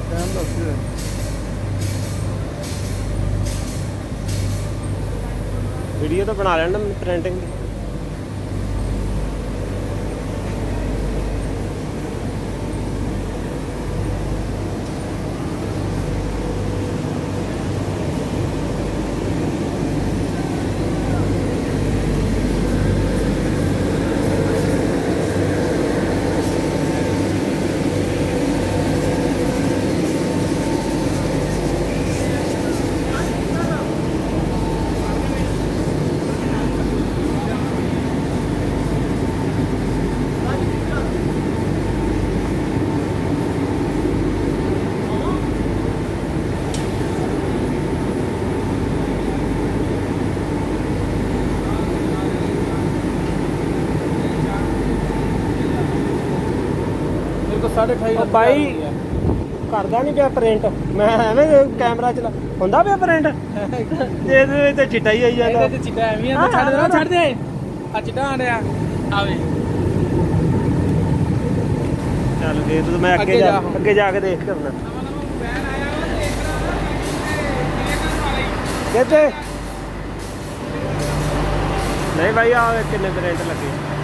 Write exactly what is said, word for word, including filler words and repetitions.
Video तो बना लेना प्रिंटिंग की। साढ़े अठाई भाई करदा नहीं पिया प्रिंट, मैं एवें कैमरा चला हुंदा पिया प्रिंट ये ते चिट्टा ही आई जांदा। ते चिट्टा एवें आ, छड्ड दे छड्ड दे आ चिट्टा आ रहा आवे। चल दे तो मैं अगे जा अगे जाके देख करना कहते नहीं भाई आ कितने प्रिंट लगे।